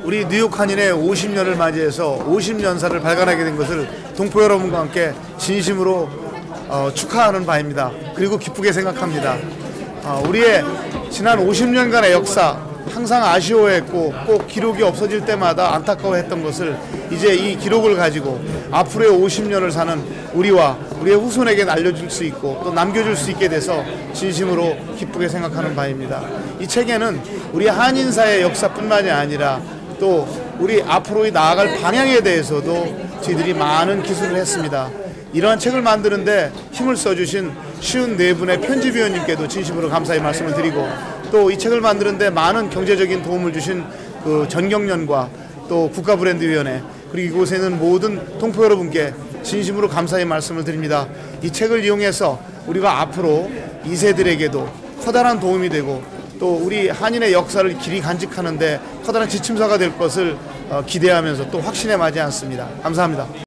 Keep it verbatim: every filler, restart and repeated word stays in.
우리 뉴욕 한인의 오십 년을 맞이해서 오십 년사를 발간하게 된 것을 동포 여러분과 함께 진심으로 어, 축하하는 바입니다. 그리고 기쁘게 생각합니다. 어, 우리의 지난 오십 년간의 역사 항상 아쉬워했고 꼭 기록이 없어질 때마다 안타까워했던 것을 이제 이 기록을 가지고 앞으로의 오십 년을 사는 우리와 우리의 후손에게 알려줄 수 있고 또 남겨줄 수 있게 돼서 진심으로 기쁘게 생각하는 바입니다. 이 책에는 우리 한인사의 역사뿐만이 아니라 또 우리 앞으로 나아갈 방향에 대해서도 저희들이 많은 기술을 했습니다. 이러한 책을 만드는데 힘을 써주신 쉬운 네 분의 편집위원님께도 진심으로 감사의 말씀을 드리고 또 이 책을 만드는데 많은 경제적인 도움을 주신 그 전경련과 또 국가브랜드위원회 그리고 이곳에는 모든 동포 여러분께 진심으로 감사의 말씀을 드립니다. 이 책을 이용해서 우리가 앞으로 이 세들에게도 커다란 도움이 되고 또 우리 한인의 역사를 길이 간직하는데 커다란 지침서가 될 것을 기대하면서 또 확신에 맞지 않습니다. 감사합니다.